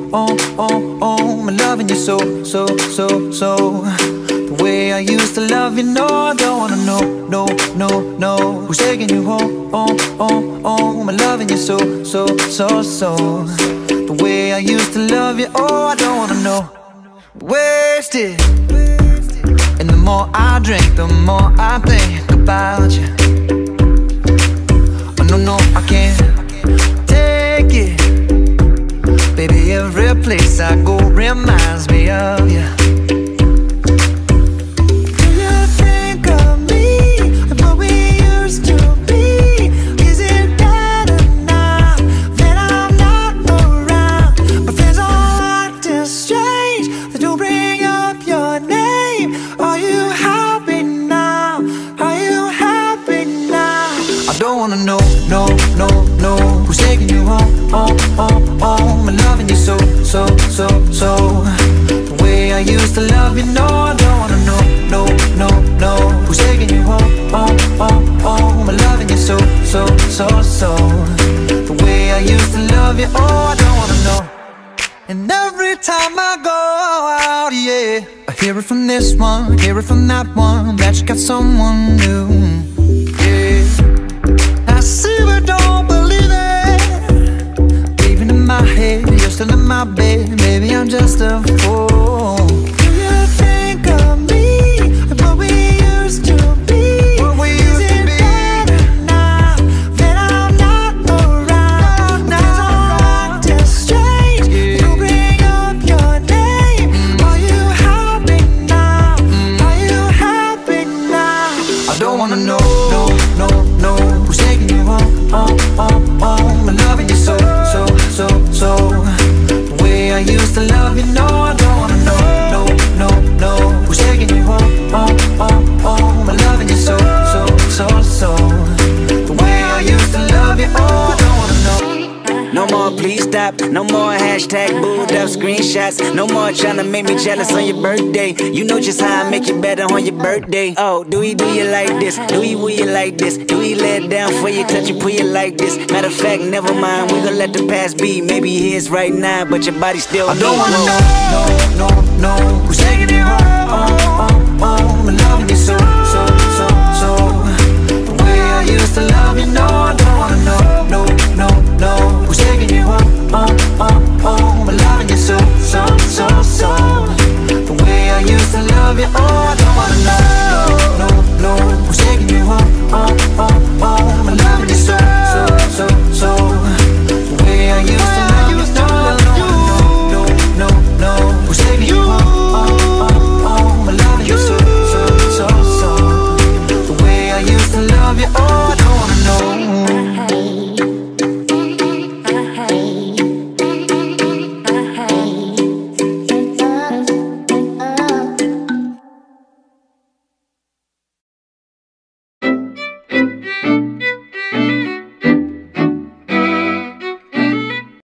I'm loving you so. The way I used to love you, no, I don't wanna know, who's taking you home, I'm loving you so. The way I used to love you, I don't wanna know. Wasted. And the more I drink, the more I think about you. Oh no, I can't take it. Baby, every place I go reminds me of you. Do you think of me and what we used to be? Is it better now that I'm not around? My friends all acting strange, they don't bring up your name. Are you happy now? Are you happy now? I don't wanna know, who's taking you home, I'm loving you so. The way I used to love you, no, I don't wanna know, who's taking you home, I'm loving you so. The way I used to love you, I don't wanna know. And every time I go out, yeah, I hear it from this one, hear it from that one, that you got someone new, yeah. I see but don't believe it. Even in my head, you're still in my bed. Maybe I'm just a fool. Do you think of me and what we used to be? Is it better now that I'm not around? Friends are acting strange, they don't bring up your name. Are you happy now? Are you happy now? I don't wanna know, who's taking you home, I'm loving you so. The way I used to love you, no, I don't wanna know, who's taking you home, I'm loving you so. The way I used to love you, I don't wanna know. No more please stop, no more hashtag booed up screenshots. No more trying to make me jealous on your birthday. You know just how I make you better on your birthday. Oh, do you like this? Do you will you like this? Do you lay it down for you, touch you, pull you like this? Matter of fact, never mind, we gon' let the past be. Maybe here's right now, but your body still I don't wanna know, who's taking you home, I'm loving you so. The way I used to love you, no, I don't wanna know, who's taking you home, I'm loving you so. The way I used to love you, I don't wanna know.